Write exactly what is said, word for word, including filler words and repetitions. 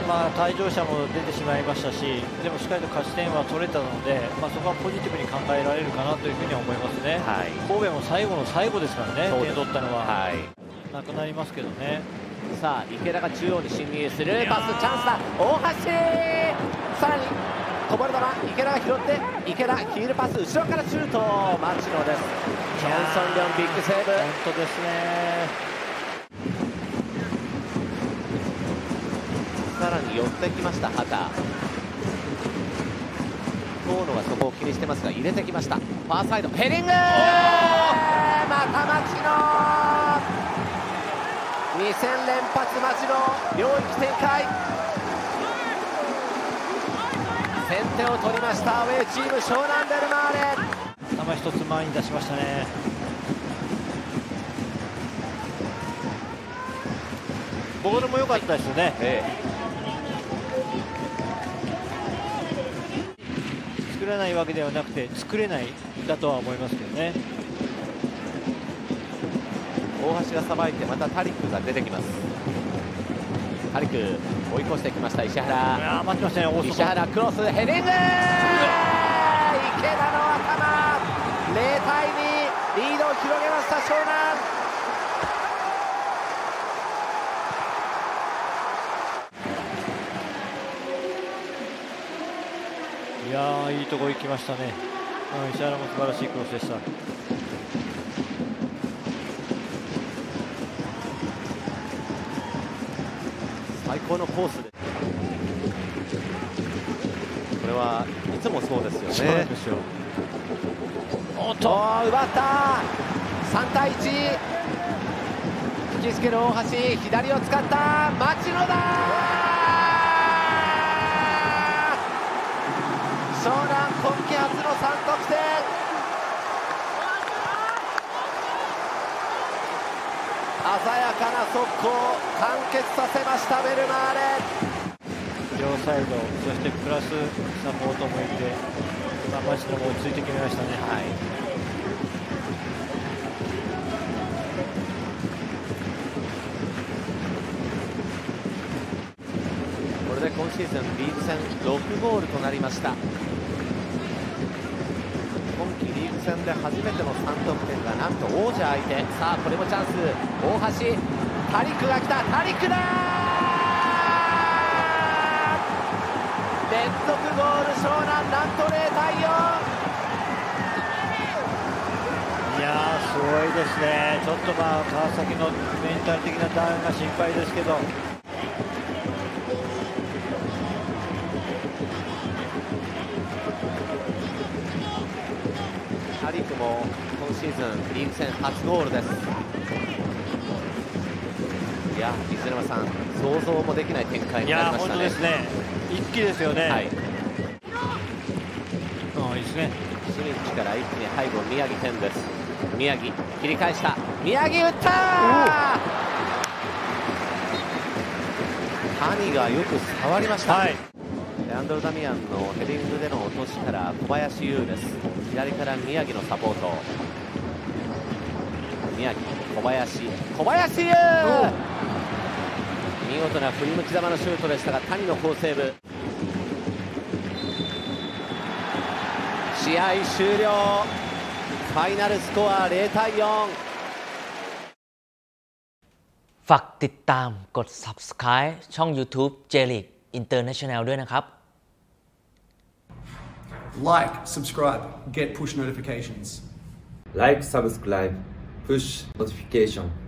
まあ、退場者も出てしまいましたし、でもしっかりと勝ち点は取れたので、まあ、そこはポジティブに考えられるかなというふうには思いますね、はい、神戸も最後の最後ですからね、点取ったのは、はい、なくなりますけどね。 さあ池田が中央に侵入する、パスチャンスだ、大橋、さらにこぼれ球、池田が拾って、池田ヒールパス、後ろからシュート、町野です。チョンソンリョンビッグセーブ、 本当ですね。 さらに寄ってきました畑、遠野がそこを気にしてますが入れてきました。ファーサイドヘディング、また町野、に戦連発、町野領域展開、先手を取りましたアウェーチーム湘南ベルマーレ。 球一つ前に出しましたね。ボールも良かったですよね、ええ、作れないわけではなくて作れないだとは思いますけどね。 大橋がさばいて、またタリックが出てきます。タリック追い越してきました石原、 待ってましたね、 石原クロスヘディング、池田の頭、ゼロたいにリードを広げました湘南。 いやー、いいとこ行きましたね。石原も素晴らしいクロスでした。 最高のコースで、これはいつもそうですよね。そうなんですよ。おっと奪った、さんたいいち、引きつける大橋、左を使った町野だ、湘南今季初のさんとくてん、鮮やかな速攻完結させましたベルマーレ。 両サイド、そしてプラスサポートもいて、まあ、町野も落ち着いて決めましたね。はい、 これで今シーズンリーグ戦ろくゴールとなりました。今季リーグ戦で初めてのさんとくてんがなんと王者相手。さあこれもチャンス、大橋、タリックが来た、タリックだ、連続ゴール湘南、なんとゼロたいよん。 いやー、すごいですね。ちょっとまあ川崎のメンタル的なダウンが心配ですけど、 タリックも今シーズンリーグ戦初ゴールです。いや、水沼さん、想像もできない展開になりましたね。 いや、本当ですね。一気ですよね。はい。ああ、いいですね。 清水から一気に背後、宮城天です。宮城切り返した、宮城打った、谷がよく触りました。はい、レアンドロ・ダミアンのヘディングでの落としから小林優です。左から宮城のサポート、宮城、小林、小林優、見事な振り向きざまのシュートでしたが谷の好セーブ。試合終了、ファイナルスコアゼロたいよん。 ฝากติดตามกด ซับสไครบ์ ช่อง YouTube J League International ด้วยนะครับ Like, subscribe, get push notifications. Like, subscribe, push notification.